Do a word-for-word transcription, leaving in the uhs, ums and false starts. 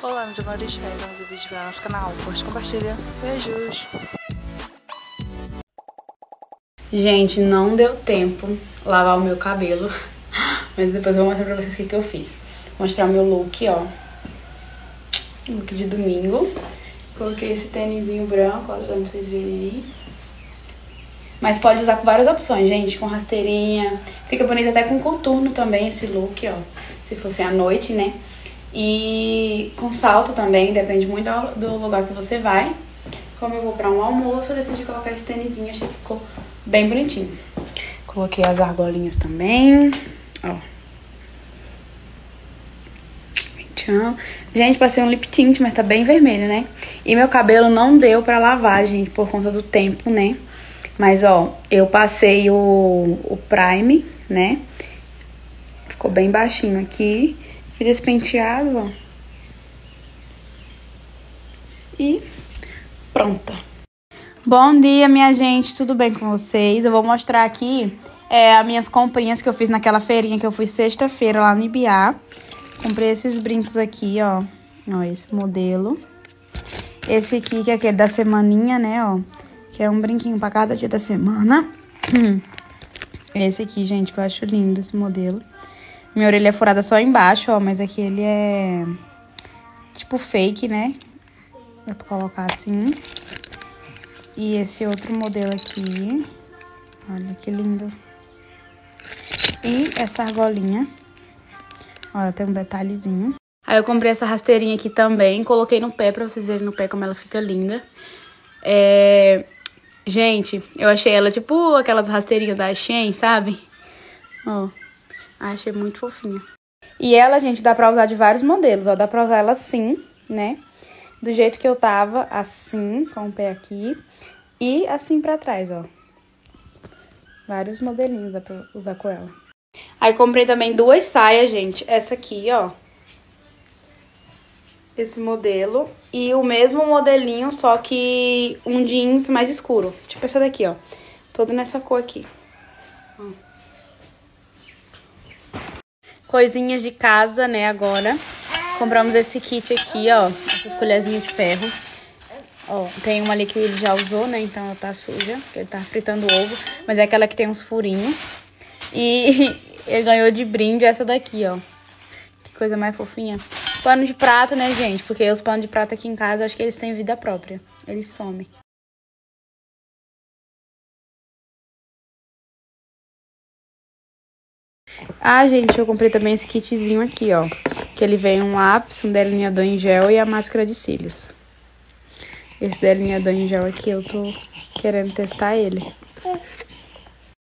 Olá, meus amores, mais um vídeo para o nosso canal. Curte, compartilha. Beijos! Gente, não deu tempo lavar o meu cabelo, mas depois eu vou mostrar pra vocês o que, que eu fiz. Vou mostrar o meu look, ó. Look de domingo. Coloquei esse tênisinho branco, ó, pra vocês verem aí. Mas pode usar com várias opções, gente. Com rasteirinha. Fica bonito até com contorno também esse look, ó. Se fosse à noite, né? E com salto também, depende muito do lugar que você vai. Como eu vou pra um almoço, eu decidi colocar esse tênisinho. Achei que ficou bem bonitinho. Coloquei as argolinhas também, ó. Tchau. Gente, passei um lip tint, mas tá bem vermelho, né? E meu cabelo não deu pra lavar, gente, por conta do tempo, né? Mas, ó, eu passei o, o Prime, né? Ficou bem baixinho aqui. Fiz esse penteado, ó. E pronta. Bom dia, minha gente, tudo bem com vocês? Eu vou mostrar aqui é, as minhas comprinhas que eu fiz naquela feirinha que eu fui sexta-feira lá no Ibiá. Comprei esses brincos aqui, ó. Ó, esse modelo. Esse aqui, que é aquele da semaninha, né, ó. Que é um brinquinho pra cada dia da semana. Esse aqui, gente, que eu acho lindo, esse modelo. Minha orelha é furada só embaixo, ó. Mas aqui ele é tipo fake, né? Dá pra colocar assim. E esse outro modelo aqui. Olha que lindo. E essa argolinha. Olha, tem um detalhezinho. Aí eu comprei essa rasteirinha aqui também. Coloquei no pé pra vocês verem no pé como ela fica linda. É... Gente, eu achei ela tipo aquelas rasteirinhas da Shein, sabe? Ó, achei muito fofinha. E ela, gente, dá pra usar de vários modelos, ó. Dá pra usar ela assim, né? Do jeito que eu tava, assim, com o pé aqui. E assim pra trás, ó. Vários modelinhos dá pra usar com ela. Aí comprei também duas saias, gente. Essa aqui, ó. Esse modelo. E o mesmo modelinho, só que um jeans mais escuro. Tipo essa daqui, ó. Todo nessa cor aqui. Ó. Coisinhas de casa, né, agora. Compramos esse kit aqui, ó. Essas colherzinhas de ferro. Ó, tem uma ali que ele já usou, né? Então ela tá suja, porque ele tá fritando ovo. Mas é aquela que tem uns furinhos. E ele ganhou de brinde essa daqui, ó. Que coisa mais fofinha. Pano de prata, né, gente? Porque os panos de prata aqui em casa, eu acho que eles têm vida própria. Eles somem. Ah, gente, eu comprei também esse kitzinho aqui, ó. Que ele vem um lápis, um delineador em gel e a máscara de cílios. Esse delineador em gel aqui, eu tô querendo testar ele.